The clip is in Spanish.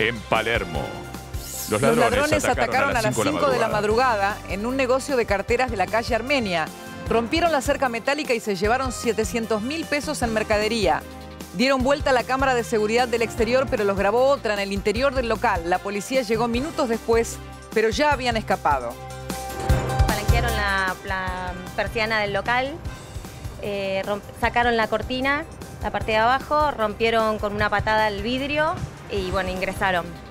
En Palermo. Los ladrones atacaron a las 5 de la madrugada en un negocio de carteras de la calle Armenia. Rompieron la cerca metálica y se llevaron 700.000 pesos en mercadería. Dieron vuelta a la cámara de seguridad del exterior, pero los grabó otra en el interior del local. La policía llegó minutos después, pero ya habían escapado. Palanquearon la persiana del local, sacaron la cortina, la parte de abajo, rompieron con una patada el vidrio y bueno, ingresaron.